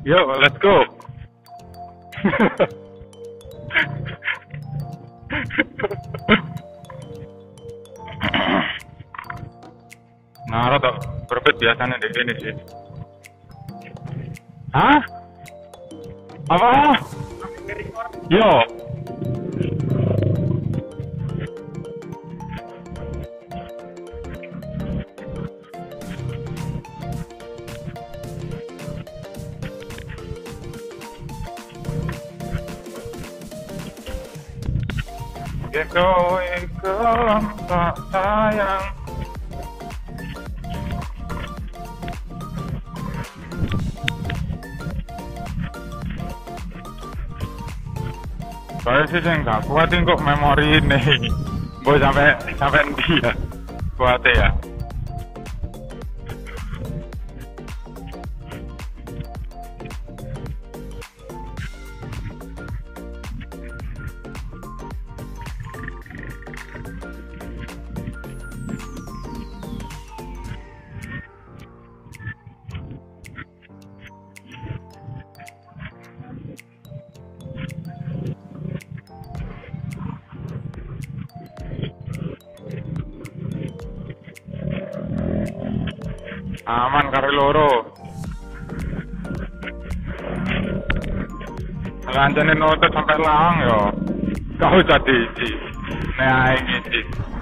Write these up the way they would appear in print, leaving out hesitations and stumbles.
Yo, let's go. Nah, rada berbeda biasanya di sini sih. Hah? Apa? Yo. Eko tak sayang. Saya sih nggak kuatin kok memori ini. Gue sampai dia kuat ya. Aman karo loro. Lanjane nutut sampai lawang yo. Kau jadi iki. Nek ae iki.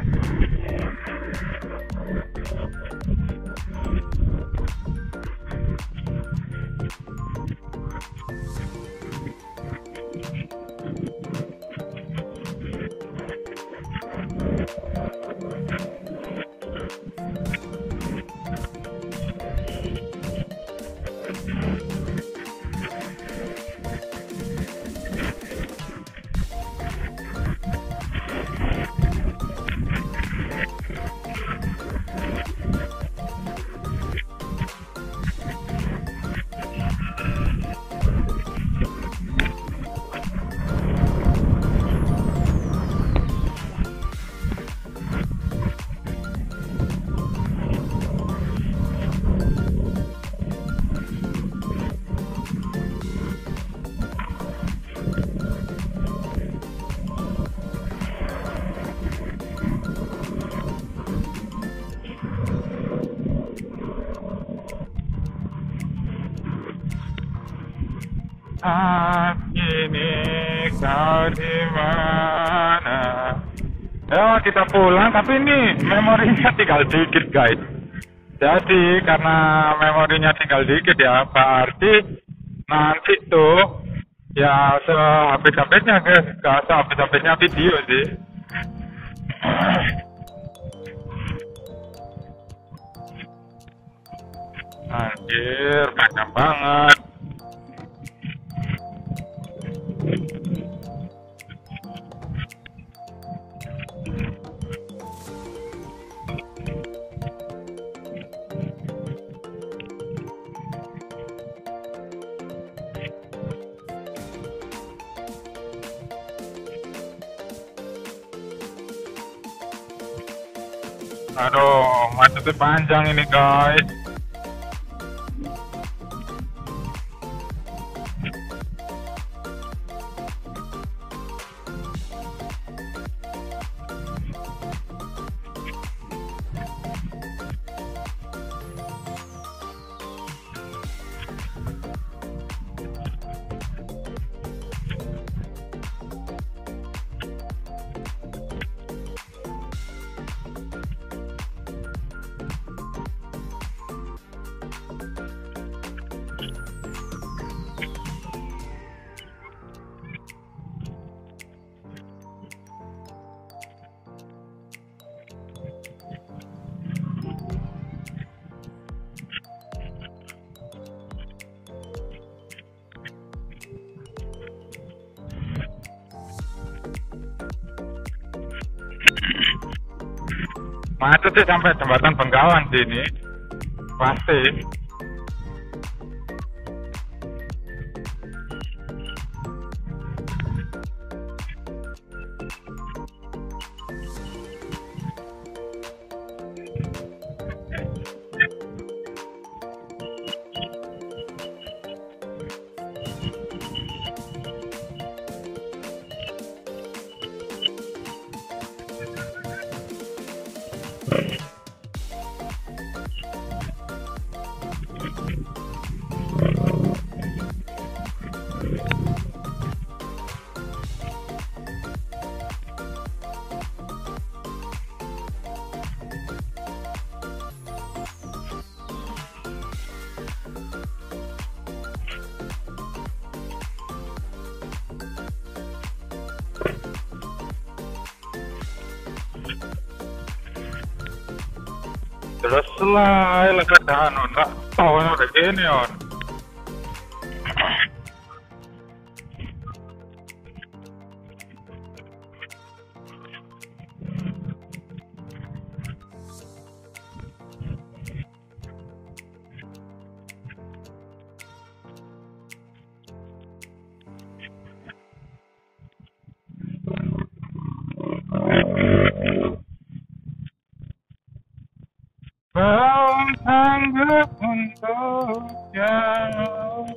Ini kau di mana? Ya kita pulang, tapi ini memorinya tinggal dikit guys. Jadi karena memorinya tinggal dikit ya, berarti nanti tuh ya sehabis-habisnya guys, gak sehabis-habisnya video sih. Anjir, panjang banget. Aduh, macetnya panjang ini guys. Macet sih sampai jembatan Bengkawan sini, pasti. selesai lega dano tak tahu udah gini on. Belum sanggup untuk jauh.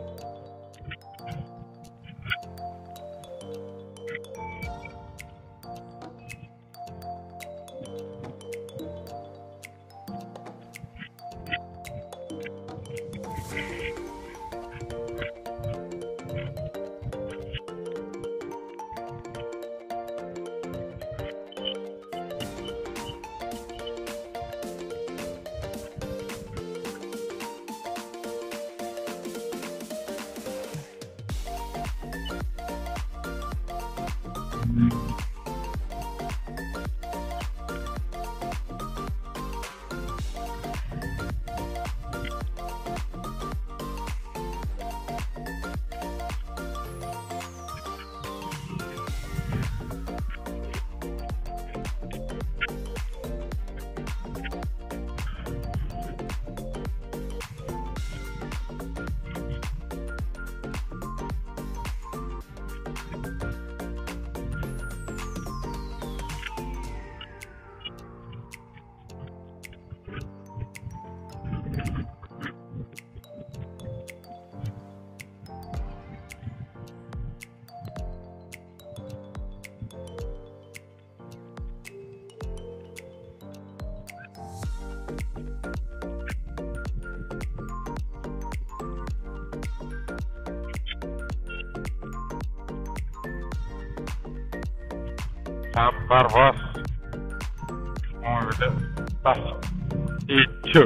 Sabar bos. Oh udah pas hijau.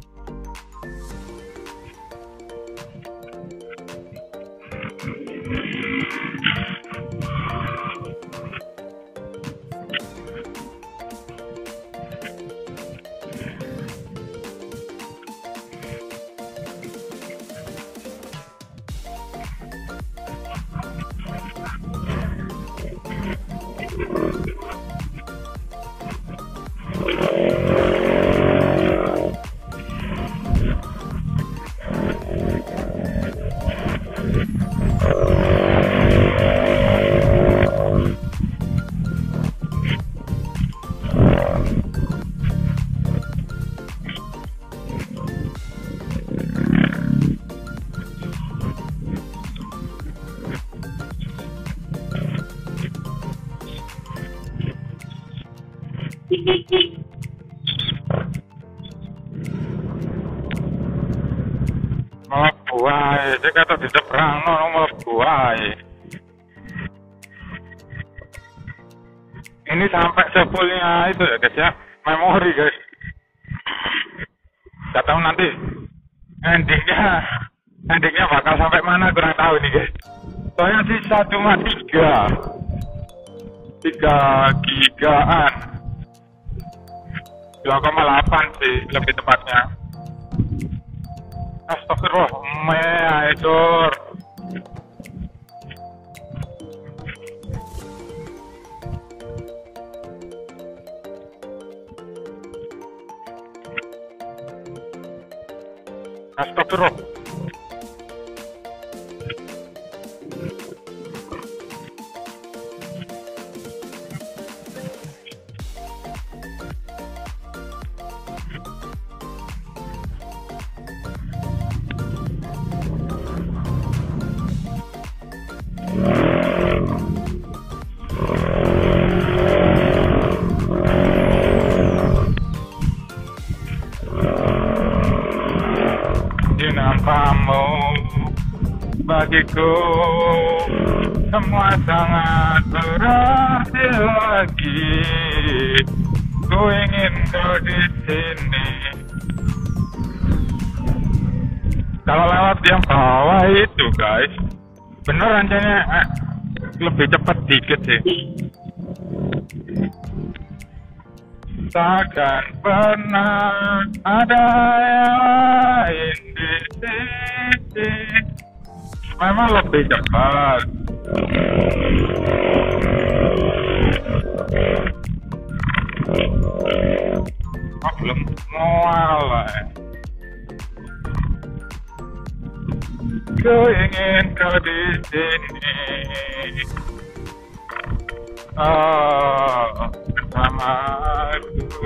Mlebu wae, cek kata disebrangno mlebu wae. Ini sampai sepulnya itu ya guys ya, memori guys. Gak tahu nanti endingnya bakal sampai mana kurang tahu nih guys. Soalnya sisa cuma 3 gigaan. 2,8 sih lebih tepatnya. Astagfirullah, meaicur. Astagfirullah. Kamu bagiku semua sangat berarti lagi. Ku ingin kau di sini. Kalau lewat yang bawah itu guys, bener anjanya lebih cepat dikit sih. takkan pernah ada yang lain di sini. Memang lebih cepat. Oh, belum mulai. Ku ingin kau di sini. Oh, bersamaku.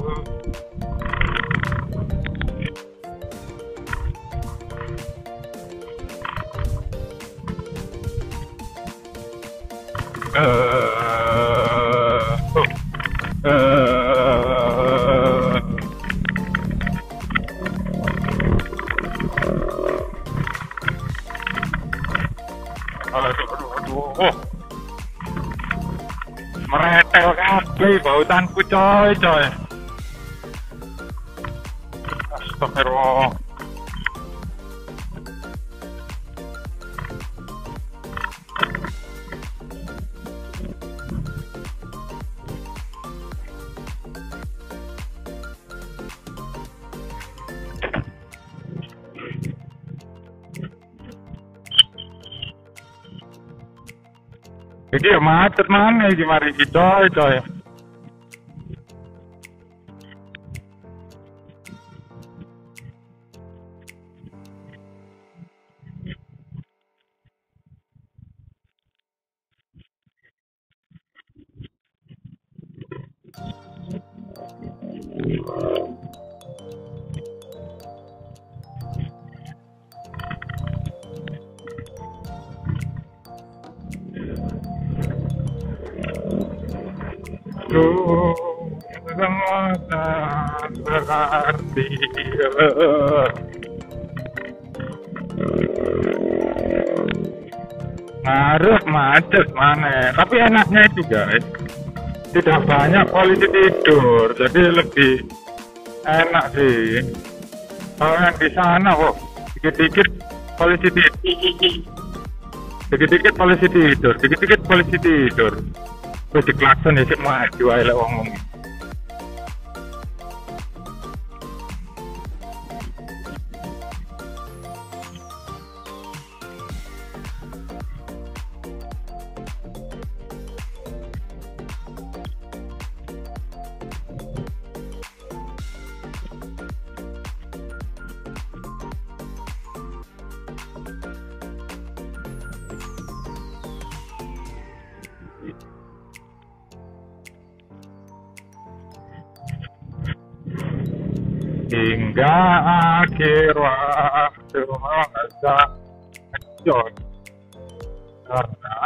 Aduh. Meretel kabeh bautanku coy. Astagfirullah. Iki ya macet mana iki mari iki coy. Semua tak berarti. Ngaruh macet mana, tapi enaknya itu guys, tidak banyak polisi tidur, jadi lebih enak sih. Kalau yang di sana kok dikit-dikit polisi tidur, dikit-dikit polisi tidur. Terus diklakson ya sih maju aja lah ngomong. Hingga akhir waktu masa kecil karena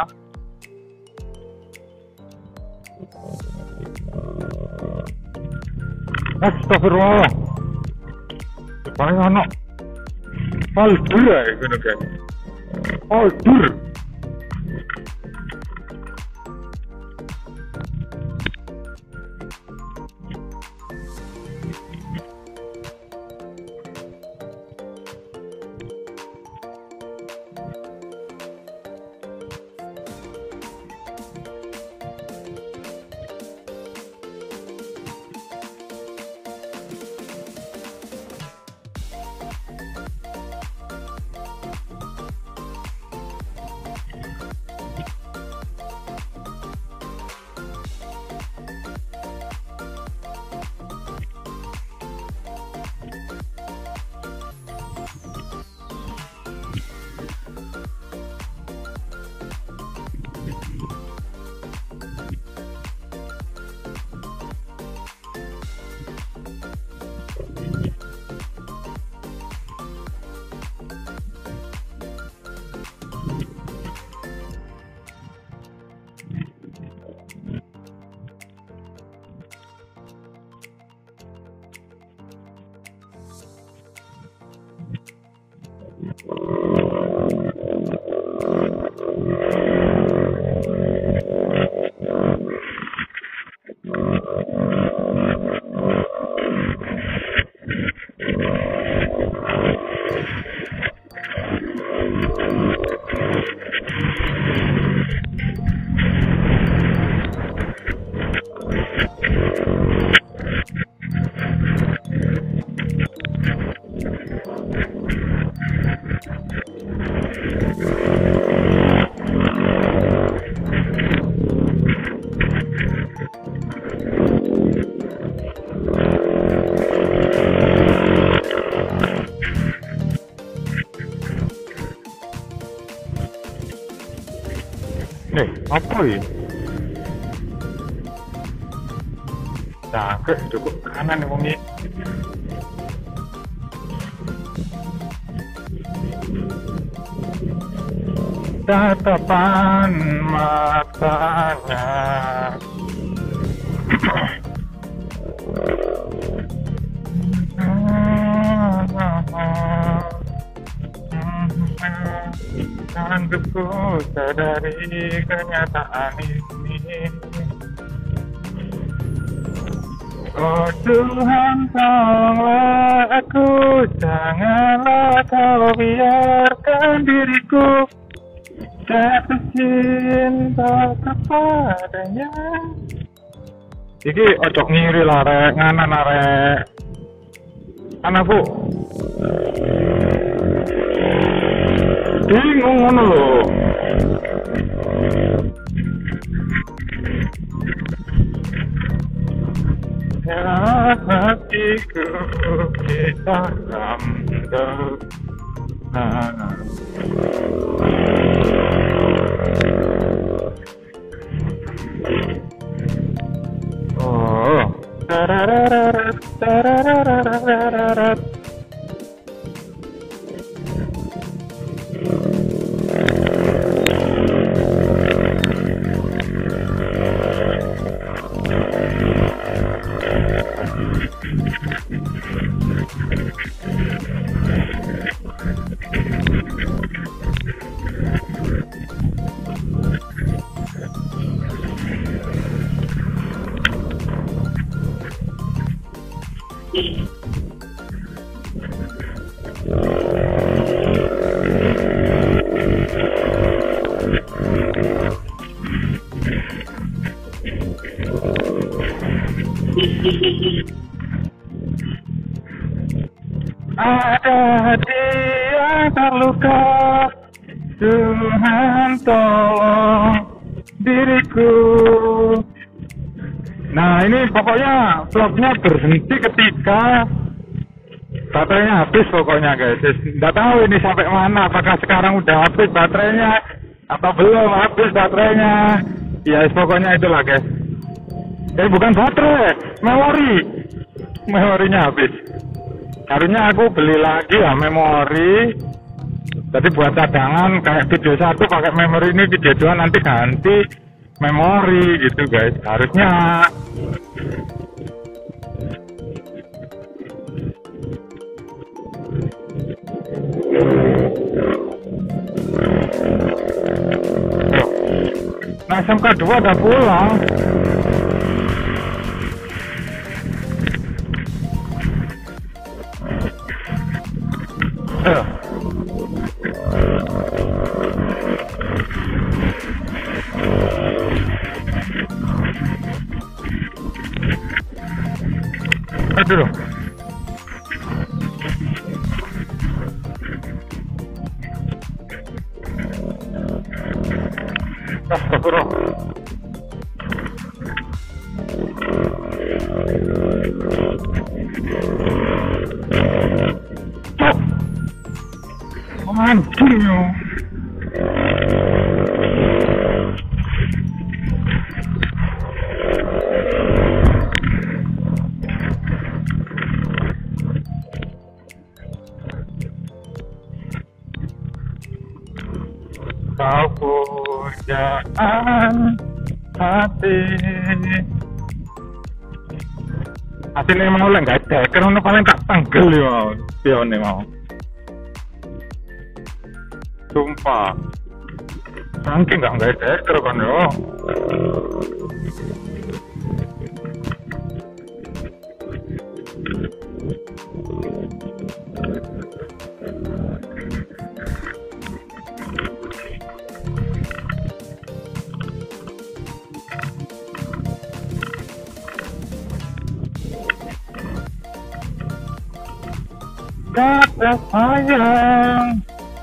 astagfirullah supaya anak paldur ya gitu guys, paldur. Apa ya? Cakep, cukup kanan wong iki. Tatapan matanya sanggup sadari kenyataan ini. Oh Tuhan, tolonglah aku, janganlah kau biarkan diriku jatuh cinta kepadanya. Iki ojo ngiri lah rek, nganan arek. Ana Bu. Bingung ngono lho. Ya hatiku kita sambut. Oh, tarararat, tarararat. Ada hati yang terluka, Tuhan tolong diriku. Nah ini pokoknya vlognya berhenti ketika baterainya habis pokoknya guys. Nggak tahu ini sampai mana, apakah sekarang udah habis baterainya atau belum habis baterainya. Ya pokoknya itulah guys. Bukan baterai, memorinya habis. Harusnya aku beli lagi ya memori. Jadi buat cadangan kayak video 1 pakai memori ini, video 2 nanti ganti memori gitu guys. Harusnya. Nah SMK 2 udah pulang. Aduh. Astagfirullah. Anjing yo. Kau pujaan hati. Aslinya mau lah nggak ada, karena paling tak tanggel ya, pionnya mau. Sumpah, saking nggak ada ekor kan yo. Kata sayang.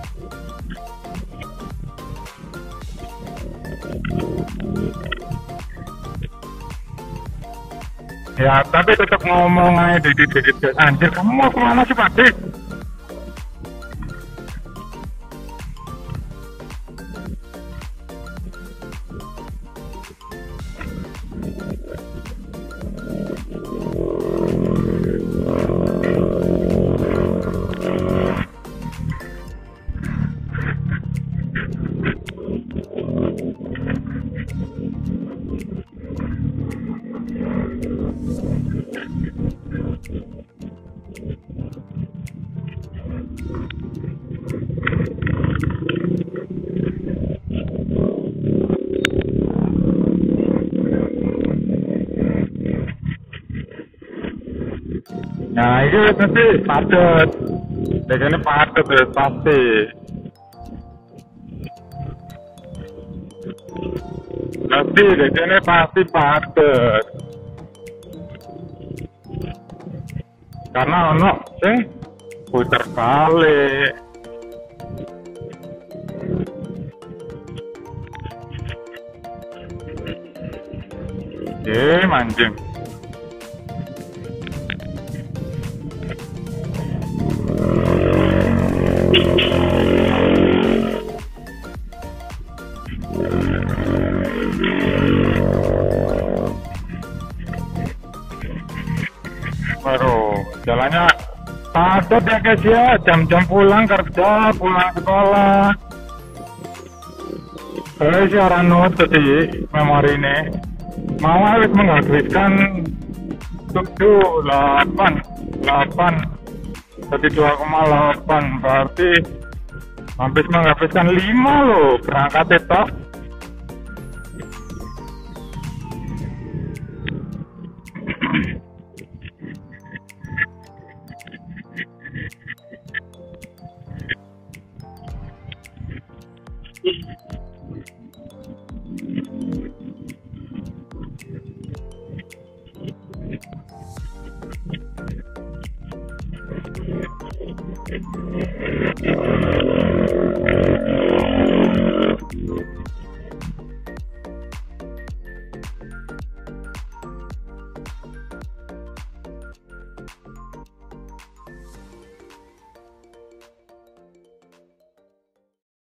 Ya, tapi tetap ngomong aja dikit-dikit. Anjir, kamu mau kemana sih, Pak Dik? iki nanti padet. Dekene padet wis pasti. Nanti dekene pasti padet. Karena ono sing puter balik. Mancing. Baru jalannya padat ya guys ya, jam-jam pulang kerja, pulang sekolah. Guys, orang nutut di memori ini. Mau harus menghabiskan 8 jadi 2,8 berarti habis menghabiskan 5 loh berangkat itu.